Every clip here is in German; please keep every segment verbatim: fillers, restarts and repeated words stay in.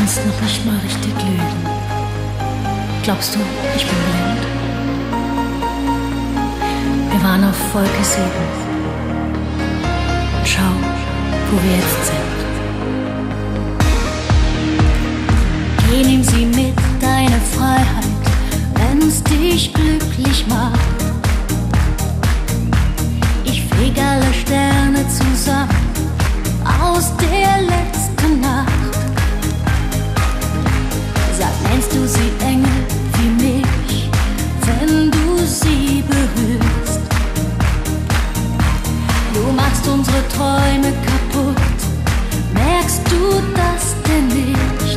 kannst noch nicht mal richtig lügen. Glaubst du, ich bin blind? Wir waren auf Wolke sieben. Und schau, wo wir jetzt sind. Geh, nimm sie mit, deine Freiheit, wenn's dich glücklich macht. Ich feg alle Sterne zusammen aus der letzten Nacht. Sag, nennst du sie Engel wie mich, wenn du sie berührst? Du machst unsere Träume kaputt, merkst du das denn nicht?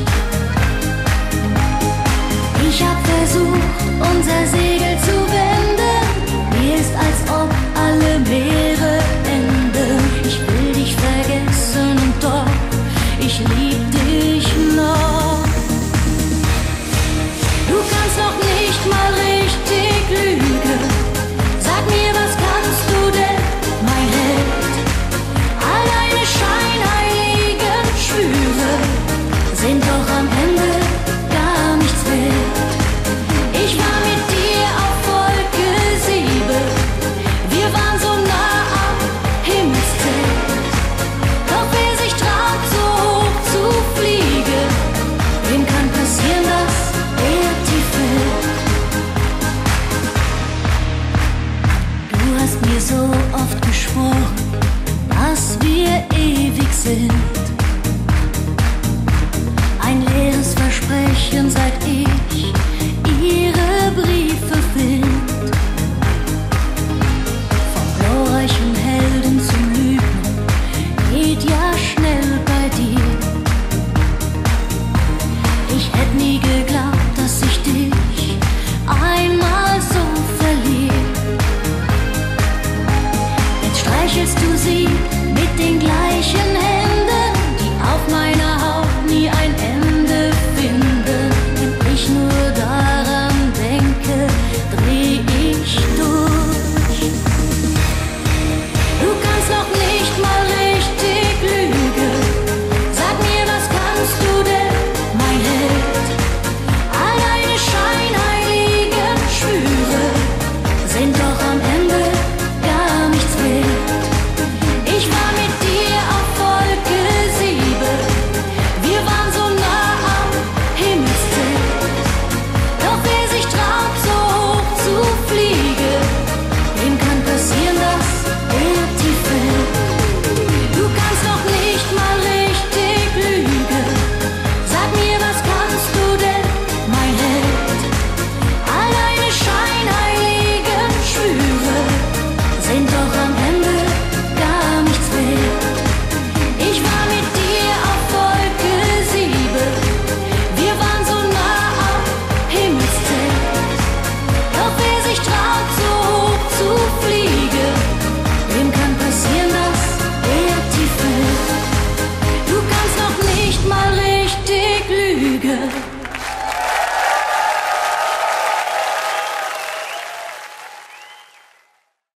Ich hab versucht, unser Segel zu wenden. Mir ist, als ob alle Meere enden. Ich will dich vergessen und doch, ich lieb dich noch. Du kannst noch nicht mal richtig lügen. Sag mir, was kannst du denn, mein Held? All deine scheinheiligen Schwüre sind doch am Ende gar nichts wert. Ich war mit dir auf Wolke sieben. Wir waren so nah am Himmelszelt. Doch wer sich traut, so hoch zu fliegen, dem kann passieren, dass er tief fällt. Du hast mir so oft geschworen, dass wir ewig sind. Ein leeres Versprechen seit